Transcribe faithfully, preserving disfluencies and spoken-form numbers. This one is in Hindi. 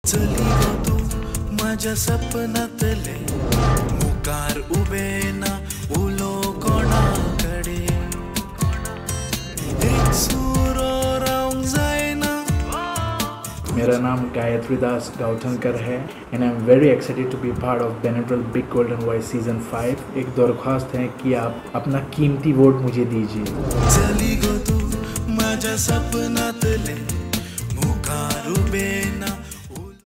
चली गो तू माझ्या सपनातले मुकार उभे ना उलो कोणाकडे एक सुरो राउंड जायना. मेरा नाम Gayatridas गौठनकर है and I'm very excited to be part of Benadryl Big Golden Voice Season five. एक दरख्वास्त है कि आप अपना कीमती वोट मुझे दीजिए. चली गो तू माझ्या सपनातले मुकार उभे